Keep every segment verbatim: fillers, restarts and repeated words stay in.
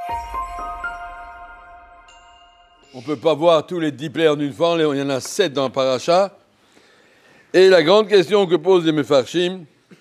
On ne peut pas voir tous les dix plaies en une fois, il y en a sept dans le paracha. Et la grande question que posent les Mefarshim,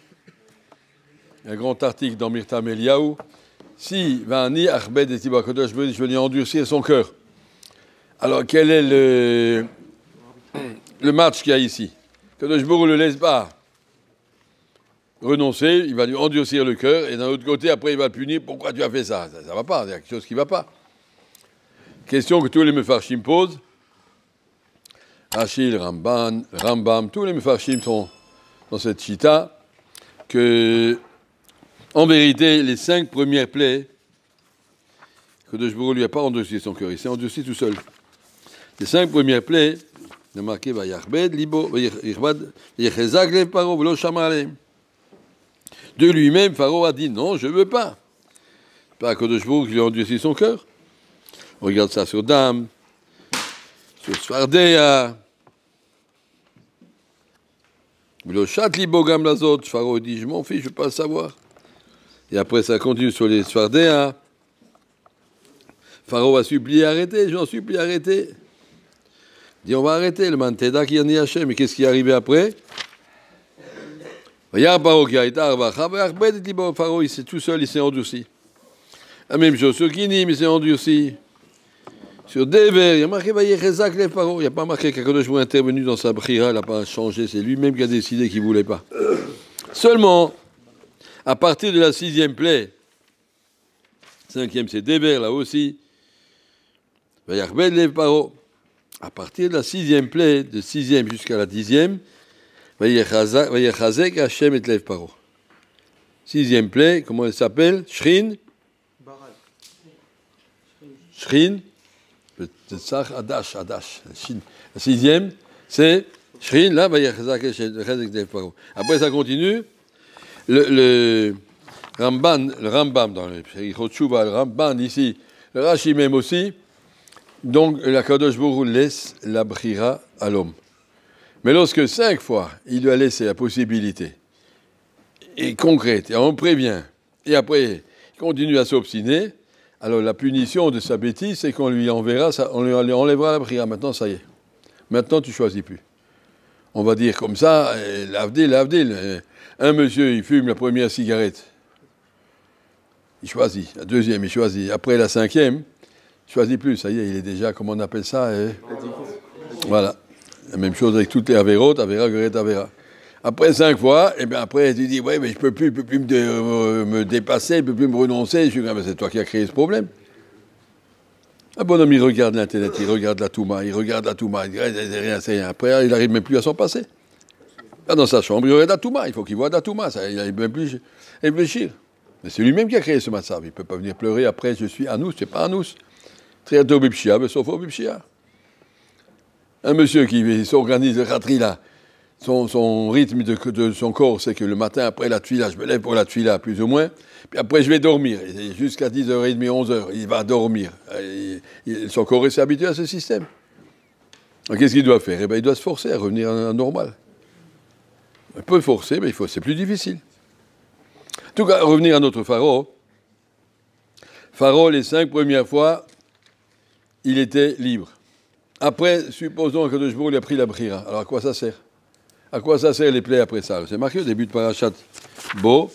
un grand article dans Mirtam Eliyahu, si Vani Achbed et Tiba Kodesh, je veux dire endurcir son cœur. Alors quel est le, le match qu'il y a ici? Kodesh Baruch ne le laisse pas renoncer, il va lui endurcir le cœur, et d'un autre côté, après, il va le punir. Pourquoi tu as fait ça? Ça ne va pas, il y a quelque chose qui ne va pas. Question que tous les Mefarshim posent. Rachid, Ramban, Rambam, tous les Mefarshim sont dans cette chita, que, en vérité, les cinq premières plaies, Kodesh Baruch ne lui a pas endurci son cœur, il s'est endurci tout seul. Les cinq premières plaies, il a marqué Vayachbed, Libo, Vayichbad, Yechezak, Lev Paro, Velo Shama Aleim. De lui-même, Pharaon a dit non, je ne veux pas. C'est pas Kodesh Baruch qui lui a endurci son cœur. On regarde ça sur Dam, sur Sfardéa. Le chat libogam lazot, Pharaon dit je m'en fiche, je ne veux pas le savoir. Et après ça continue sur les Sfardéa. Pharaon a supplié arrêter, j'en supplie arrêter. Il dit on va arrêter le manteda qui en est Hachem. Mais qu'est-ce qui est arrivé après? Pharaon il s'est tout seul, il s'est endurci. La même chose sur Kinim, il s'est endurci. Sur Dever, il y a marqué Vayechezak Lev Paro. Il n'y a pas marqué qu'Akadosh Baruch est intervenu dans sa brira, il n'a pas changé, c'est lui-même qui a décidé qu'il ne voulait pas. Seulement, à partir de la sixième plaie, cinquième c'est Dever, là aussi, Vayachbed Lev Paro. À partir de la sixième plaie, de sixième jusqu'à la dixième, Vayechazek Hashem et Lev Paro. Sixième plaie, comment elle s'appelle? Shrin. Shrin. Adash, Adash. La sixième, c'est Shrin, là, Vayechazek Hashem et Lev Paro. Après, ça continue. Le, le Ramban, le Rambam, dans le Chotchouva, le Ramban ici, le Rashi même aussi. Donc, la Kadosh Baruch laisse la brira à l'homme. Mais lorsque cinq fois, il lui a laissé la possibilité, et concrète, et on prévient, et après, il continue à s'obstiner, alors la punition de sa bêtise, c'est qu'on lui enverra, ça, on lui enlèvera la brira. Maintenant, ça y est. Maintenant, tu ne choisis plus. On va dire comme ça, l'avdil, l'avdil. Un monsieur, il fume la première cigarette. Il choisit. La deuxième, il choisit. Après la cinquième, il ne choisit plus. Ça y est, il est déjà, comment on appelle ça eh Voilà. La même chose avec toutes les avérotes, avéra, gueret, avéra. Après cinq fois, et bien après, tu dis, ouais, mais je ne peux plus, peux plus me, dé, euh, me dépasser, je ne peux plus me renoncer. Je dis, ah, ben, c'est toi qui as créé ce problème. Un bonhomme, il regarde l'Internet, il regarde la Touma, il regarde la Touma, il dit, c'est rien, c'est rien. Après, il n'arrive même plus à s'en passer. Là, dans sa chambre, il regarde la Touma, il faut qu'il voit la Touma, ça, il n'arrive même plus à réfléchir. Mais c'est lui-même qui a créé ce matzav. Il ne peut pas venir pleurer après, je suis Anous, c'est pas Anous. Triato Bipshia, mais sauf au Bipshia. Un monsieur qui s'organise le khatri là, son, son rythme de, de son corps, c'est que le matin, après la tuila, je me lève pour la tuila, plus ou moins, puis après je vais dormir. Jusqu'à dix heures trente, onze heures, il va dormir. Il, il, son corps s'est habitué à ce système. Alors, qu'est-ce qu'il doit faire? Eh bien, il doit se forcer à revenir à, à normal. Il peut forcer, mais il faut, c'est plus difficile. En tout cas, revenir à notre Pharaon. Pharaon, les cinq premières fois, il était libre. Après, supposons que Kadosh Baruch lui a pris la brira. Alors, à quoi ça sert? À quoi ça sert les plaies après ça? C'est marqué au début de Parashat Bo.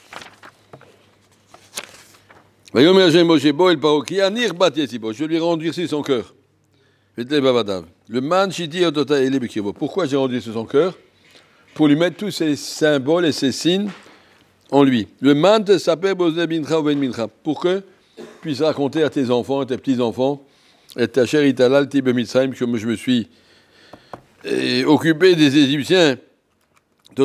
Je lui ai endurci son cœur. Le man shiti otota ele bekirbo. Pourquoi j'ai endurci son cœur? Pour lui mettre tous ces symboles et ces signes en lui. Le man te s'appelle Bozé Bincha ou Ben Bincha. Pour que tu puisses raconter à tes enfants, à tes petits-enfants, et ta chère Italal Tibe Mitzrayim, comme je me suis et occupé des Égyptiens, pour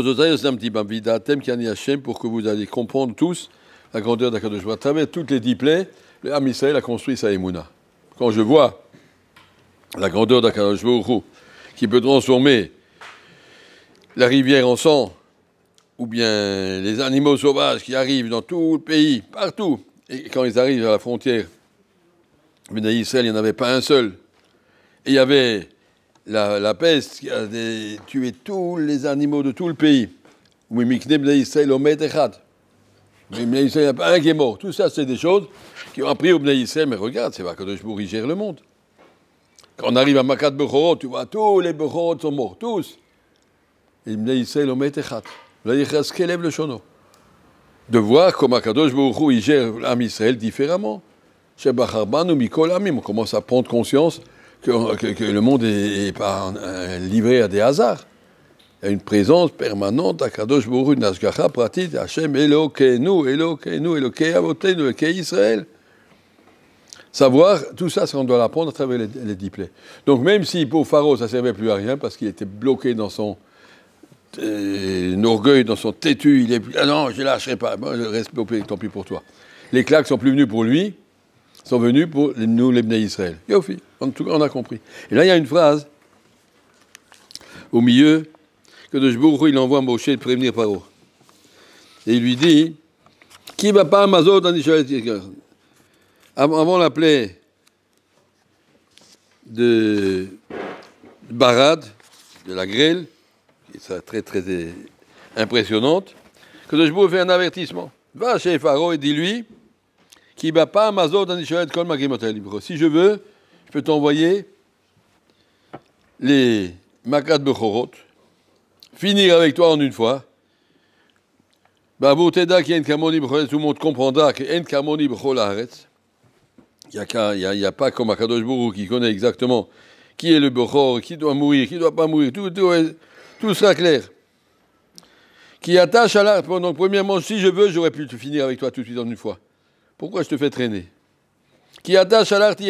que vous allez comprendre tous la grandeur d'Akadosh Baruch Hu. À travers toutes les dix plaies, le Ham Israël a construit sa émouna. Quand je vois la grandeur d'Akadosh Baruch Hu, qui peut transformer la rivière en sang, ou bien les animaux sauvages qui arrivent dans tout le pays, partout, et quand ils arrivent à la frontière, mais Israël, il n'y en avait pas un seul. Et il y avait la, la peste qui a des, tué tous les animaux de tout le pays. Mais Bnei Israël, il n'y en a pas un qui est mort. Tout ça, c'est des choses qui ont appris au Bnei Israël. Mais regarde, c'est Akadosh Baruch Hu, il gère le monde. Quand on arrive à Makat Bechorot, tu vois, tous les Bechorot sont morts, tous. Et Bnei Israël, on met Echat. Là, il reste qu'élève le chono. De voir comment Akadosh Baruch Hu, il gère l'âme Israël différemment. Chez Bacharban ou Mikol Amim, on commence à prendre conscience que, que, que le monde n'est pas euh, livré à des hasards. Il y a une présence permanente à Kadosh Baruch Hu, Nashgacha Pratit, Hashem Elokeinu, Elokeinu, Elokei Avotenu, Elokei Israël. Savoir, tout ça, on doit l'apprendre à travers les, les dix plaies. Donc même si pour Pharaon, ça ne servait plus à rien, parce qu'il était bloqué dans son euh, orgueil, dans son têtu, il est ah non, je ne lâcherai pas, moi, je reste bloqué, tant pis pour toi. Les claques sont plus venues pour lui, sont venues pour nous, les Bnei Israël. Yofi, en tout cas, on a compris. Et là, il y a une phrase, au milieu, que de Baruch Hu, il envoie Moshe de prévenir Pharaon. Et il lui dit, qui va pas à Mazot dans Israël? Avant la plaie de Barad, de la grêle, qui est très très impressionnante, que de Baruch Hu fait un avertissement. Va chez Pharaon et dis-lui, qui va pas à Mazot dans Israël comme Magimotel. Si je veux, je peux t'envoyer les Makat Bechorot, finir avec toi en une fois. Bah, vous t'aidez qu'il y a une Kamoni Bechol, tout le monde comprendra qu'il y a une Kamoni Bechol Haaretz. Il n'y a, a pas comme Akadosh Baruch Hu qui connaît exactement qui est le Bechor, qui doit mourir, qui ne doit pas mourir, tout, tout, tout sera clair. Qui attache à l'arbre. Donc, premièrement, si je veux, j'aurais pu te finir avec toi tout de suite en une fois. Pourquoi je te fais traîner? Qui attache à l'arbre,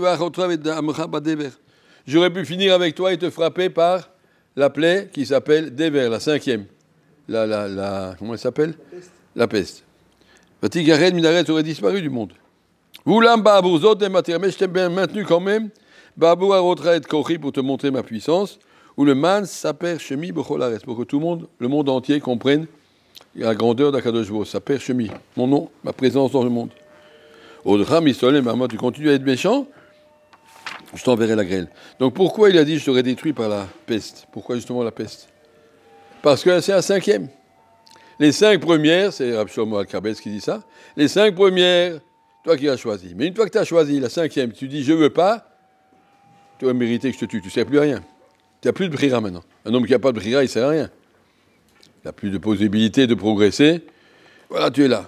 j'aurais pu finir avec toi et te frapper par la plaie qui s'appelle Dever, la cinquième. La, la, la, comment elle s'appelle? La peste. Vatigared Minaret aurait disparu du monde. Vous l'amba abourzot et matière, mais je t'ai bien maintenu quand même. Babou arotra et kochi pour te montrer ma puissance. Ou le man s'appelle Shemi Becholares, pour que tout le monde, le monde entier comprenne la grandeur d'Akadosh Baruch Hu. S'appelle Shemi, mon nom, ma présence dans le monde. Odra Misolem, moi tu continues à être méchant, je t'enverrai la grêle. Donc pourquoi il a dit je serai détruit par la peste? Pourquoi justement la peste? Parce que c'est la cinquième. Les cinq premières, c'est Rav Shlomo Al-Kabetz qui dit ça, les cinq premières, toi qui as choisi. Mais une fois que tu as choisi la cinquième, tu dis je veux pas, tu vas mériter que je te tue, tu ne sais plus rien. Tu n'as plus de brira maintenant. Un homme qui n'a pas de brira, il ne sert à rien. Il n'a plus de possibilité de progresser. Voilà, tu es là.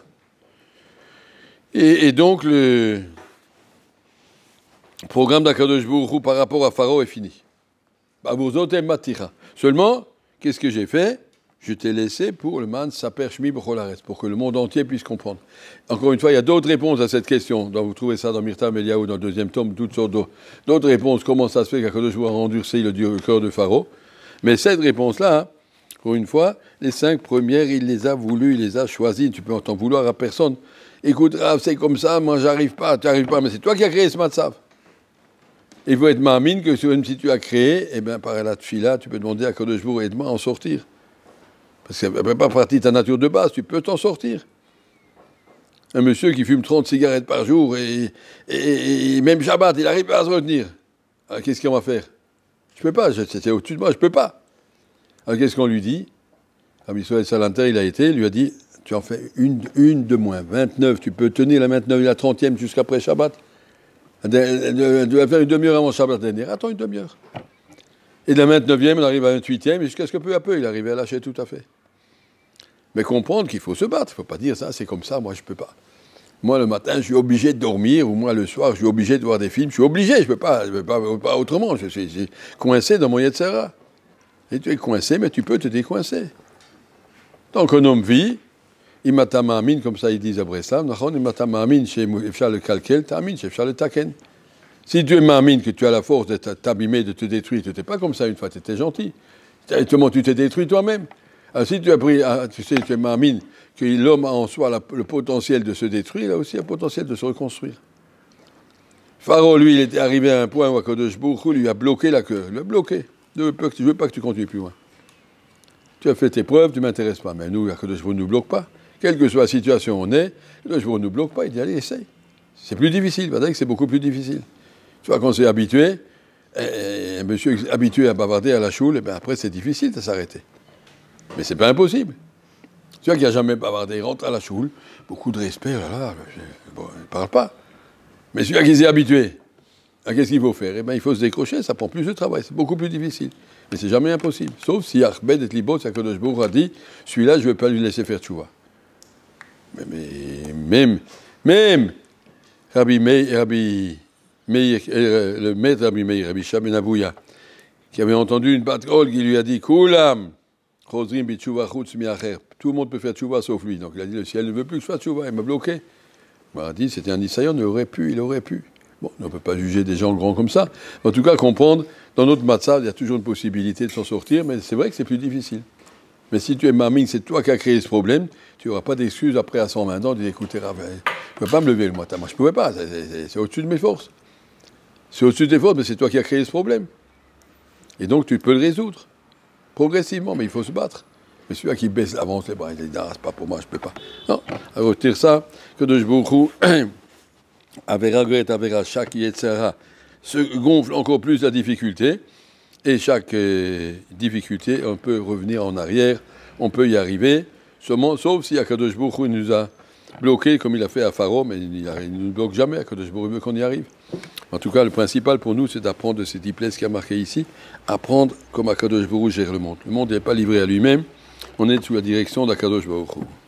Et, et donc le programme d'Akadosh Baruch Hu par rapport à Pharaon est fini. Seulement, qu'est-ce que j'ai fait? Je t'ai laissé pour le man saper shmi b'cholaretz, pour que le monde entier puisse comprendre. Encore une fois, il y a d'autres réponses à cette question. Donc vous trouvez ça dans Mirtam Eliyahu, dans le deuxième tome, toutes sortes d'autres réponses. Comment ça se fait qu'Akadosh Baruch Hu a endurci le cœur de Pharaon? Mais cette réponse-là, hein, pour une fois, les cinq premières, il les a voulues, il les a choisies. Tu peux t'en vouloir à personne. Écoute, Rav, c'est comme ça, moi j'arrive pas, tu n'arrives pas, mais c'est toi qui as créé ce matzav. Il faut être mamine que si tu as créé, eh bien par la tfila, tu peux demander à Akadosh Baruch Hu, aide-moi à en sortir. Parce que ça ne fait pas partie de ta nature de base, tu peux t'en sortir. Un monsieur qui fume trente cigarettes par jour et, et, et même Shabbat, il n'arrive pas à se retenir. Alors qu'est-ce qu'on va faire? Je ne peux pas, c'était au-dessus de moi, je ne peux pas. Alors qu'est-ce qu'on lui dit? Rabbi Soel Salanter, il a été, il lui a dit, tu en fais une, une de moins, vingt-neuf, tu peux tenir la vingt-neuf et la trentième jusqu'après Shabbat. Tu vas faire une demi-heure avant Shabbat dernier, attends une demi-heure. Et de la vingt-neuvième, on arrive à la vingt-huitième, jusqu'à ce que peu à peu, il arrive à lâcher tout à fait. Mais comprendre qu'il faut se battre, il ne faut pas dire ça, c'est comme ça, moi je ne peux pas. Moi le matin, je suis obligé de dormir, ou moi le soir, je suis obligé de voir des films, je suis obligé, je ne peux pas, je peux pas, pas autrement, je suis, je suis coincé dans mon Yetzera. Et tu es coincé, mais tu peux te décoincer. Donc un homme vit, il m'atamamine, comme ça ils disent à Breslam, il m'atamamine chez Efshal le Kalkel, t'amine chez Efshal le Taken. Si tu es mamine, que tu as la force de t'abîmer, de te détruire, tu n'étais pas comme ça une fois, tu étais gentil. Comment tu t'es détruit toi-même? Alors, si tu as pris, tu sais, tu es mamine, que l'homme a en soi la, le potentiel de se détruire, il a aussi le potentiel de se reconstruire. Pharaon, lui, il était arrivé à un point où Akadosh Baruch Hu lui a bloqué la queue. Il l'a bloqué. Je ne veux pas que tu continues plus loin. Tu as fait tes preuves, tu ne m'intéresses pas. Mais nous, Akadosh Baruch Hu ne nous bloque pas. Quelle que soit la situation où on est, Akadosh Baruch Hu ne nous bloque pas. Il dit, allez, essaye. C'est plus difficile. Va dire que c'est beaucoup plus difficile. Tu vois, quand on s'est habitué, et un monsieur habitué à bavarder à la choule, et bien après, c'est difficile de s'arrêter. Mais ce n'est pas impossible. Tu vois qu'il n'y a jamais bavardé, il rentre à la choule, beaucoup de respect, là, là, bon, il ne parle pas. Mais celui-là qui s'est habitué, qu'est-ce qu'il faut faire? Eh bien, il faut se décrocher, ça prend plus de travail, c'est beaucoup plus difficile. Mais c'est jamais impossible. Sauf si Achbed et Libot, Akadosh Baruch a dit, celui-là, je ne vais pas lui laisser faire tchouva. Mais, mais même, même, Rabbi Meir, Rabbi Meir, euh, le maître Rabbi Meir, Rabbi Shah ben Abouya, qui avait entendu une batrole qui lui a dit, Koulam, Chosrim bi tchouva chutz mi'acher. Tout le monde peut faire tchouva sauf lui. Donc il a dit, le ciel ne veut plus que je fasse tchouva, il m'a bloqué. Il m'a dit, c'était un Nisayon, il aurait pu, il aurait pu. Bon, on ne peut pas juger des gens grands comme ça. En tout cas, comprendre, dans notre matzah, il y a toujours une possibilité de s'en sortir, mais c'est vrai que c'est plus difficile. Mais si tu es maming, c'est toi qui as créé ce problème, tu n'auras pas d'excuses après à cent vingt ans de dire, écoutez, je ne peux pas me lever le matin. Moi, je ne pouvais pas, c'est, c'est, c'est au-dessus de mes forces. C'est au-dessus de tes forces, mais c'est toi qui as créé ce problème. Et donc, tu peux le résoudre, progressivement, mais il faut se battre. Mais celui-là qui baisse l'avance les bras, il dit, non, c'est pas pour moi, je ne peux pas. Non, à retire ça, que de beaucoup. Avera Gret, Avera, chaque Yetzera se gonfle encore plus la difficulté, et chaque euh, difficulté, on peut revenir en arrière, on peut y arriver, seulement, sauf si Akadosh Baruch Hu nous a bloqué comme il a fait à Pharaon, mais il ne nous bloque jamais, Akadosh Baruch Hu veut qu'on y arrive. En tout cas, le principal pour nous, c'est d'apprendre de ces diplèses qui a marqué ici, apprendre comme Akadosh Baruch Hu gère le monde. Le monde n'est pas livré à lui-même, on est sous la direction d'Akadosh Baruch Hu.